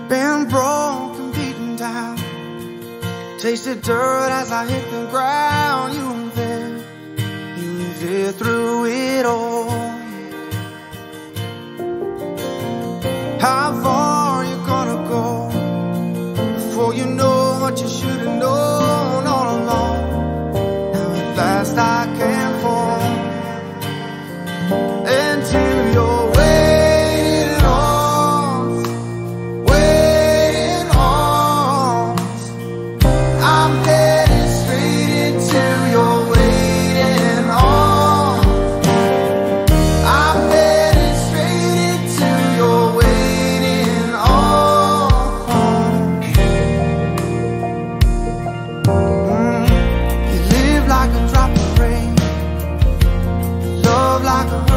been broken, beaten down, tasted dirt as I hit the ground. You were there through it all. How far you gonna go before you know what you should have known all along? Now at last I can fall into your waiting arms, waiting arms. I'm headed straight into your waiting arms. I'm headed straight into your waiting arms. You live like a drop of rain, love like a